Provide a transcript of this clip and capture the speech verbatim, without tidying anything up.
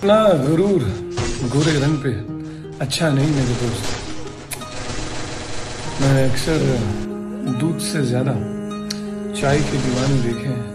अपना गुरूर गोरे रंग पे अच्छा नहीं मेरे दोस्त। मैंने अक्सर दूध से ज्यादा चाय के दीवाने देखे हैं।